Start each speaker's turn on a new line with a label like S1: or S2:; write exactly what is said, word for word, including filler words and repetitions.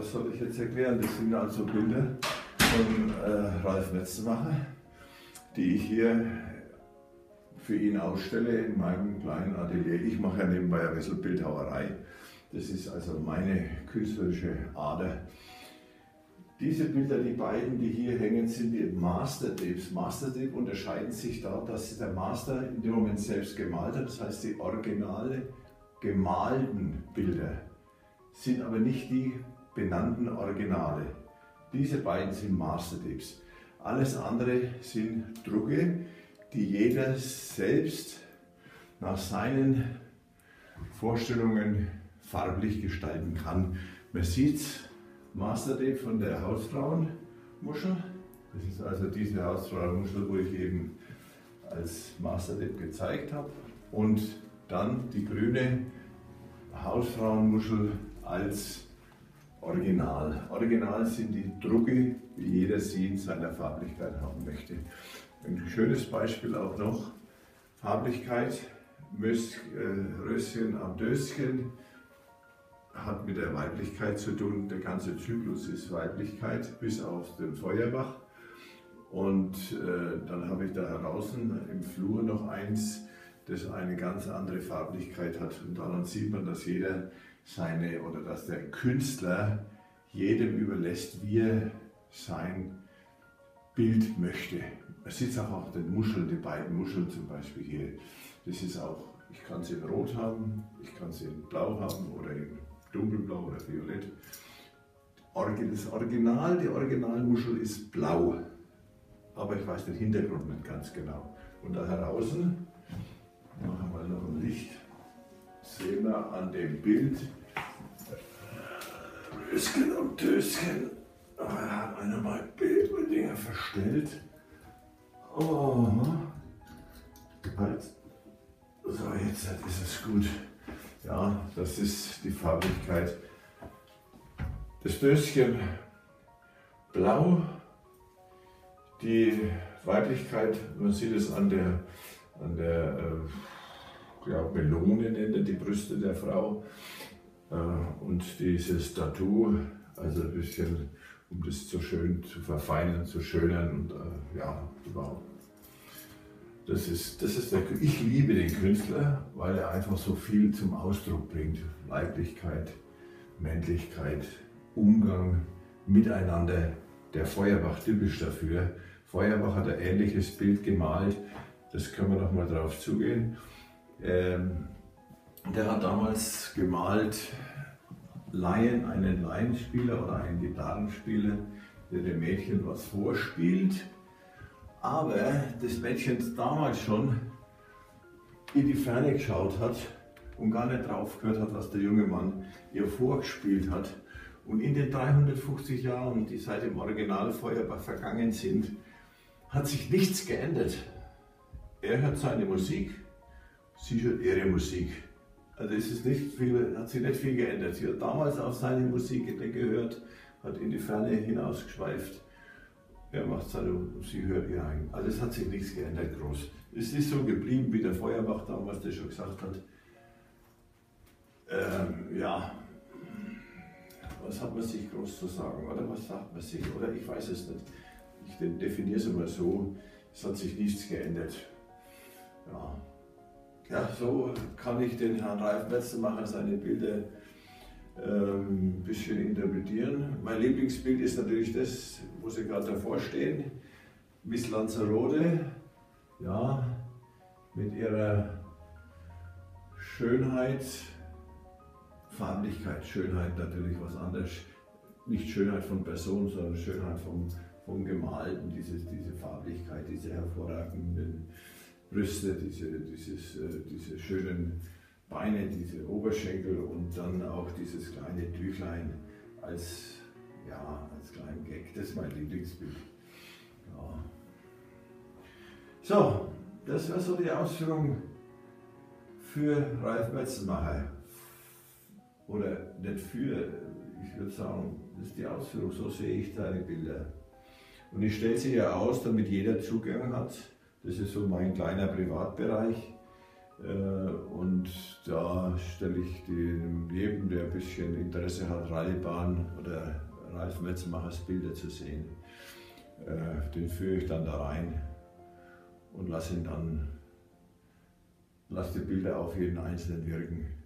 S1: was soll ich jetzt erklären? Das sind also Bilder von äh, Ralf Metzenmacher, die ich hier für ihn ausstelle in meinem kleinen Atelier. Ich mache ja nebenbei ein bisschen Bildhauerei. Das ist also meine künstlerische Ader. Diese Bilder, die beiden, die hier hängen, sind die Mastertapes. Mastertape unterscheiden sich da, dass der Master in dem Moment selbst gemalt hat. Das heißt, die originale gemalten Bilder sind aber nicht die benannten Originale. Diese beiden sind Mastertapes. Alles andere sind Drucke, die jeder selbst nach seinen Vorstellungen farblich gestalten kann. Man sieht Mastertape von der Hausfrauenmuschel. Das ist also diese Hausfrauenmuschel, wo ich eben als Mastertape gezeigt habe. Und dann die grüne Hausfrauenmuschel als Original. Original sind die Drucke, wie jeder sie in seiner Farblichkeit haben möchte. Ein schönes Beispiel auch noch, Farblichkeit, Mös, äh, Röschen am Döschen, hat mit der Weiblichkeit zu tun. Der ganze Zyklus ist Weiblichkeit, bis auf den Feuerbach. Und äh, dann habe ich da draußen im Flur noch eins, das eine ganz andere Farblichkeit hat. Und daran sieht man, dass jeder seine, oder dass der Künstler jedem überlässt, wie er sein Bild möchte. Man sieht es auch auf den Muscheln, die beiden Muscheln zum Beispiel hier. Das ist auch, ich kann sie in Rot haben, ich kann sie in Blau haben oder in Dunkelblau oder Violett. Das Original, die Originalmuschel ist blau, aber ich weiß den Hintergrund nicht ganz genau. Und da draußen, machen wir noch ein Licht, sehen wir an dem Bild Röschen und Döschen. Da hat einer mal Bilddinger verstellt. Oh. So, jetzt ist es gut. Ja, das ist die Farblichkeit. Das Döschen blau, die Weiblichkeit, man sieht es an der, an der äh, ja, Melone, nennt er die Brüste der Frau. Äh, und dieses Tattoo, also ein bisschen, um das so schön zu verfeinern, zu schönern und äh, ja, überhaupt. Das ist, das ist der, ich liebe den Künstler, weil er einfach so viel zum Ausdruck bringt. Weiblichkeit, Männlichkeit, Umgang, Miteinander. Der Feuerbach typisch dafür. Feuerbach hat ein ähnliches Bild gemalt, das können wir noch mal drauf zugehen. Ähm, der hat damals gemalt Laien, einen Laienspieler oder einen Gitarrenspieler, der dem Mädchen was vorspielt. Aber das Mädchen damals schon in die Ferne geschaut hat und gar nicht drauf gehört hat, was der junge Mann ihr vorgespielt hat. Und in den dreihundertfünfzig Jahren, die seit dem Original Feuerbach vergangen sind, hat sich nichts geändert. Er hört seine Musik, sie hört ihre Musik. Also es ist nicht viel, hat sich nicht viel geändert. Sie hat damals auch seine Musik gehört, hat in die Ferne hinausgeschweift. Er macht seine und sie hört ihr ein. Also es hat sich nichts geändert groß. Es ist so geblieben, wie der Feuerbach damals das schon gesagt hat. Ähm, ja, was hat man sich groß zu sagen oder was sagt man sich? Oder ich weiß es nicht. Ich definiere es immer so, es hat sich nichts geändert. Ja. Ja, so kann ich den Herrn Ralf Metzenmacher seine Bilder ein ähm, bisschen interpretieren. Mein Lieblingsbild ist natürlich das, wo Sie gerade davor stehen, Miss Lanzarote, ja, mit ihrer Schönheit, Farblichkeit, Schönheit natürlich was anderes, nicht Schönheit von Person, sondern Schönheit vom, vom Gemalten, diese, diese Farblichkeit, diese hervorragenden Brüste, diese, dieses, äh, diese schönen Beine, diese Oberschenkel und dann auch dieses kleine Tüchlein als, ja, als kleinen Gag. Das ist mein Lieblingsbild. Ja. So, das war so die Ausführung für Ralf Metzenmacher. Oder nicht für, ich würde sagen, das ist die Ausführung, so sehe ich seine Bilder. Und ich stelle sie ja aus, damit jeder Zugang hat. Das ist so mein kleiner Privatbereich. Und da stelle ich den, jedem, der ein bisschen Interesse hat, Rallye-Bahn oder Ralf Metzmachers Bilder zu sehen, den führe ich dann da rein und lasse ihn dann, lasse die Bilder auf jeden Einzelnen wirken.